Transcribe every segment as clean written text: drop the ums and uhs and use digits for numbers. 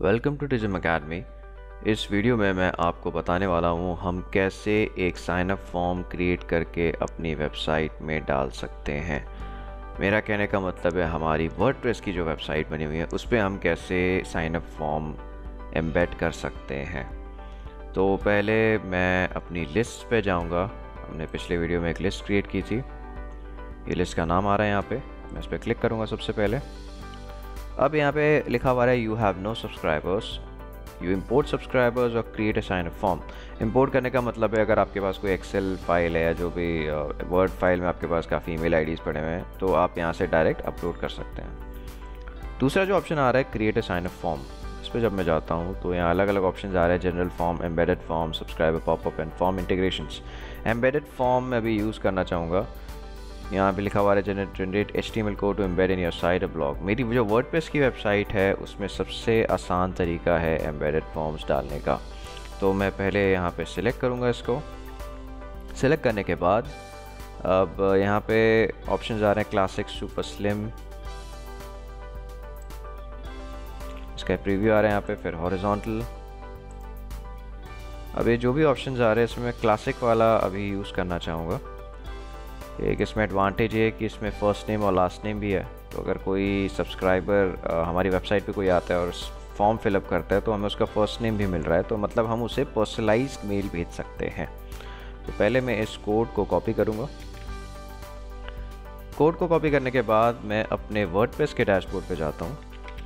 Welcome to टिज़म academy. इस video में मैं आपको बताने वाला हूँ हम कैसे एक साइन अप फॉर्म क्रिएट करके अपनी वेबसाइट में डाल सकते हैं। मेरा कहने का मतलब है हमारी वर्डप्रेस की जो वेबसाइट बनी हुई है उस पर हम कैसे साइन अप फॉर्म एम्बेड कर सकते हैं। तो पहले मैं अपनी लिस्ट पे जाऊँगा। हमने पिछले वीडियो में एक लिस्ट क्रिएट की थी, ये लिस्ट का नाम आ रहा है यहाँ पे। मैं इस पर क्लिक करूँगा सबसे पहले। अब यहाँ पे लिखा हुआ है you have no subscribers, you import subscribers और create a sign up form. Import करने का मतलब है अगर आपके पास कोई एक्सेल फाइल है या जो भी वर्ड फाइल में आपके पास काफ़ी ईमेल आईडीज़ पड़े हुए हैं तो आप यहाँ से डायरेक्ट अपलोड कर सकते हैं। दूसरा जो ऑप्शन आ रहा है create a sign up form, इस पर जब मैं जाता हूँ तो यहाँ अलग अलग ऑप्शन आ रहे हैं, general form, embedded form, subscriber popup and form integrations. Embedded form मैं अभी यूज़ करना चाहूँगा। यहाँ पे लिखा हुआ है generate HTML code to embed in your site और ब्लॉग। मेरी जो वर्डप्रेस की वेबसाइट है उसमें सबसे आसान तरीका है एम्बेडेड फॉर्म्स डालने का। तो मैं पहले यहाँ पे सिलेक्ट करूँगा इसको। सिलेक्ट करने के बाद अब यहाँ पे ऑप्शंस आ रहे हैं क्लासिक, सुपर स्लिम, इसका प्रीव्यू आ रहा है यहाँ पे, फिर हॉरिजॉन्टल। अब ये जो भी ऑप्शंस आ रहे हैं इसमें मैं क्लासिक वाला अभी यूज़ करना चाहूँगा। एक इसमें एडवांटेज है कि इसमें फ़र्स्ट नेम और लास्ट नेम भी है, तो अगर कोई सब्सक्राइबर हमारी वेबसाइट पे कोई आता है और फॉर्म फिलअप करता है तो हमें उसका फ़र्स्ट नेम भी मिल रहा है, तो मतलब हम उसे पर्सनलाइज्ड मेल भेज सकते हैं। तो पहले मैं इस कोड को कॉपी करूँगा। कोड को कॉपी करने के बाद मैं अपने वर्डप्रेस के डैशबोर्ड पे जाता हूँ।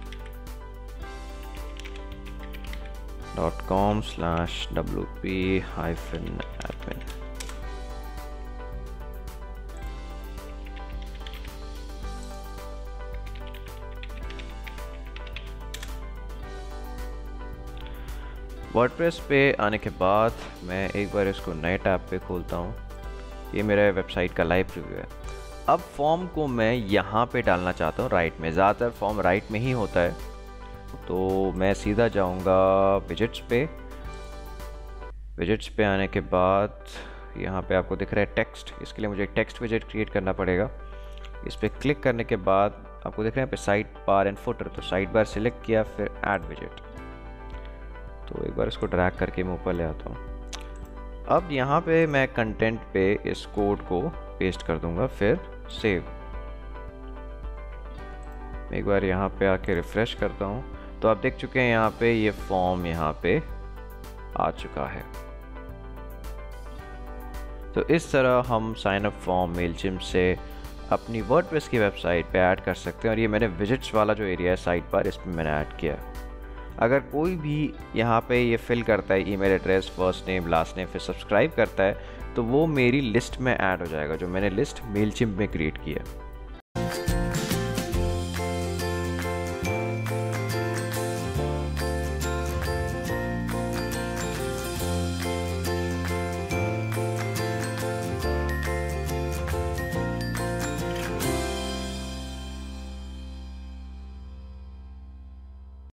.com/wp-admin। वर्डप्रेस पे आने के बाद मैं एक बार इसको नए टैब पे खोलता हूँ। ये मेरा वेबसाइट का लाइव प्रीव्यू है। अब फॉर्म को मैं यहाँ पे डालना चाहता हूँ राइट में। ज़्यादातर फॉर्म राइट में ही होता है, तो मैं सीधा जाऊँगा विजेट्स पे। विजेट्स पे आने के बाद यहाँ पे आपको दिख रहा है टेक्स्ट, इसके लिए मुझे एक टेक्स्ट विजेट क्रिएट करना पड़ेगा। इस पर क्लिक करने के बाद आपको दिख रहा है पे साइड बार एंड फुटर, तो साइड बार सिलेक्ट किया, फिर ऐड विजेट। तो एक बार इसको ड्रैग करके मैं ऊपर ले आता हूँ। अब यहाँ पे मैं कंटेंट पे इस कोड को पेस्ट कर दूंगा, फिर सेव। एक बार यहाँ पे आके रिफ्रेश करता हूँ तो आप देख चुके हैं यहाँ पे ये फॉर्म यहाँ पे आ चुका है। तो इस तरह हम साइन अप फॉर्म मेलचिम्प से अपनी वर्डप्रेस की वेबसाइट पे ऐड कर सकते हैं। और ये मैंने विजिट्स वाला जो एरिया है साइड पर, इसमें मैंने ऐड किया। अगर कोई भी यहाँ पे ये फिल करता है email address, first name, last name, फिर सब्सक्राइब करता है तो वो मेरी लिस्ट में ऐड हो जाएगा, जो मैंने लिस्ट मेलचिम्प में क्रिएट की है।